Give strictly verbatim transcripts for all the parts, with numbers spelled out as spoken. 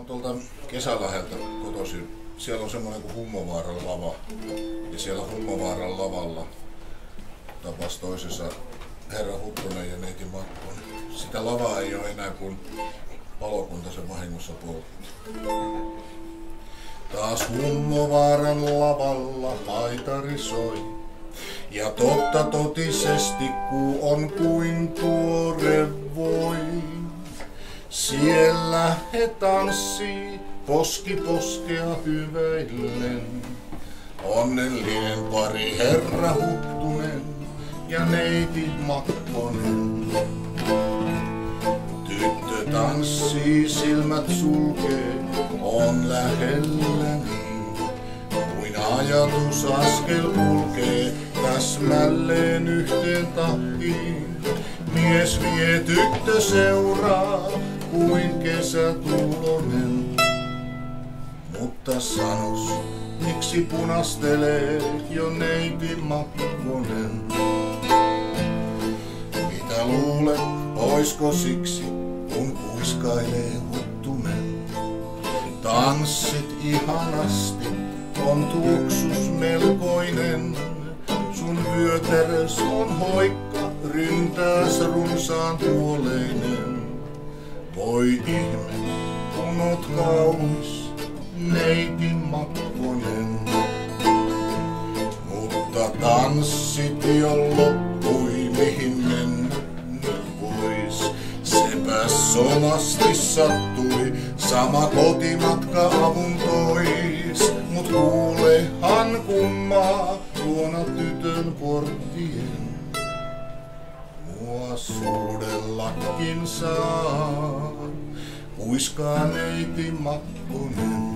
tuolta Kesäläheltä kotoisin. Siellä on semmoinen kuin Hummovaaran lava. Ja siellä Hummovaaran lavalla tapas toisensa herra Huttunen ja neiti Makkonen. Sitä lavaa ei ole enää, kun palokunta sen vahingossa poltti. Taas Hummovaaran lavalla haitari soi. Ja totta totisesti, kuu on kuin tuore voi. Siellä he tanssii poski poskea hyväillen. Onnellinen pari herra Huttunen ja neiti Makkonen. Tyttö tanssii, silmät sulkee, on lähelläni. Kuin ajatus askel kulkee täsmälleen yhteen tahtiin. Mies vie, tyttö seuraa kuin kesätulonen. Mutta sanos, miksi punastelee jo neiti Makkonen? Mitä luulet, oisko siksi, kun kuiskailee Huttunen? Tanssit ihanasti, on tuoksus melkoinen. Sun vyötärös on hoikka, ryntääs runsaan puoleinen. Voi ihme, kun oot kaunis, neiti Makkonen. Mutta tanssit jo loppui, mihin mennä pois. Sepäs somasti sattui, sama kotimatka avun tois. Mut kuulehan kummaa tuona tytön porttien. Mua suudellakin saa, kuiskaa neiti Makkonen.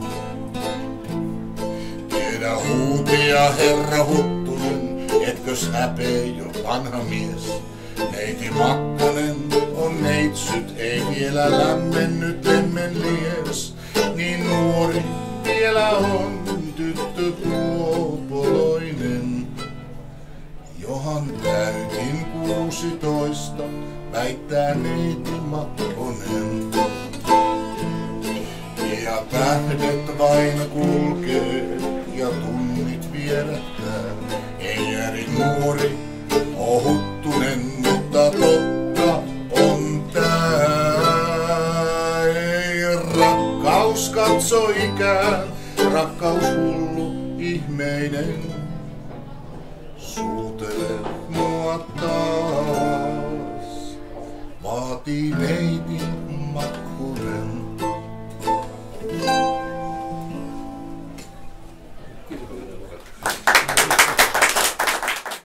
Tiedä huutia herra Huttunen, etkös häpee jo vanha mies. Neiti Makkonen on neitsyt, ei vielä lämmennyt lemmenlies. Niin nuori vielä on tyttö puopoloinen. Johan täytin kuusitoista, väittää neiti Makkonen. Ja tähdet vain kulkee ja tunnit vierähtää. Ei eri nuori oo Huttunen, mutta totta on tää. Ei rakkaus katso ikään, rakkaus hullu ihmeinen. Suutele mua taas, vaatii neiti